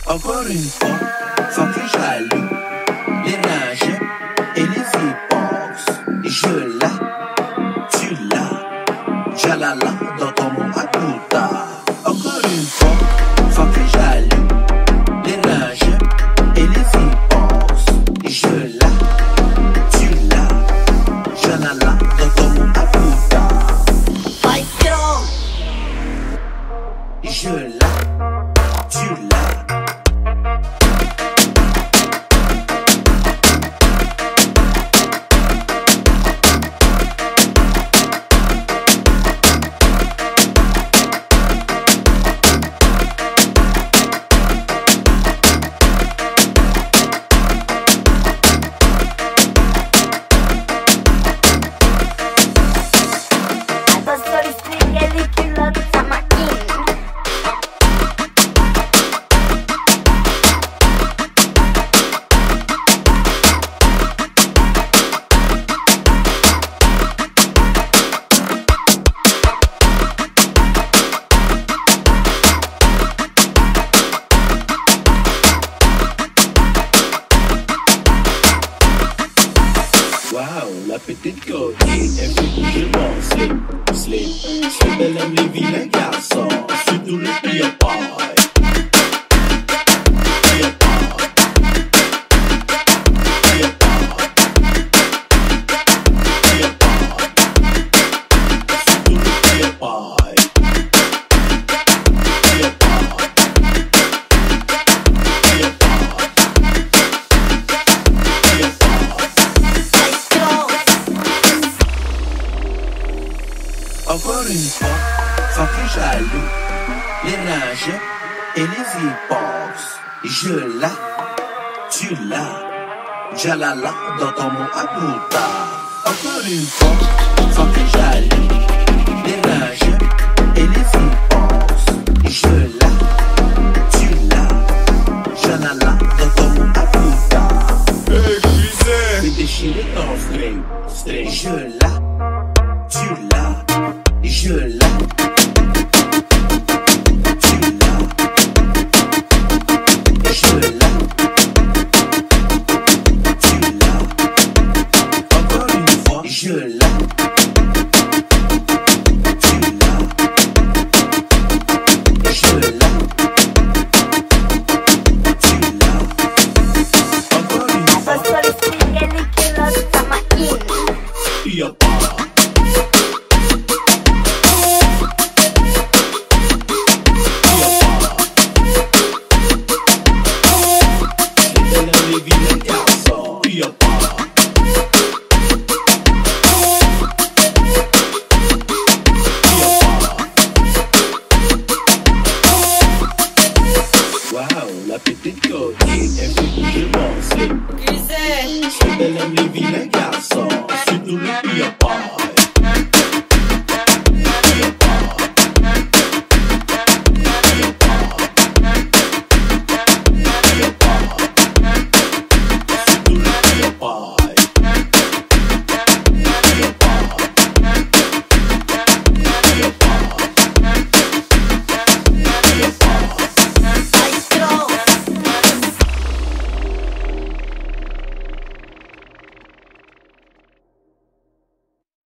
Encore une fois, sans que j'allume les nages et les hypox. Je l'ai, tu l'as, jalala dans ton mot à Kuta. Encore une fois, sans que j'allume les nages et les hypox. Je l'ai, tu l'as, jalala dans ton mot à Kuta. Fight strong. Je l'ai, tu l'as. Wow, la petite coquine, elle fait bouger mon slip, slip, slip, elle aime les vilains garçons, surtout le pire boy. Pire boy. Pire boy. Pire boy. Surtout le pire boy. Pire boy. Pire boy. Pire boy. Encore une fois, sans que j'allume les nages et les hypox. Je l'ai, tu l'as, jalala dans ton mot à Kuta. Encore une fois, sans que j'allume les nages et les hypox.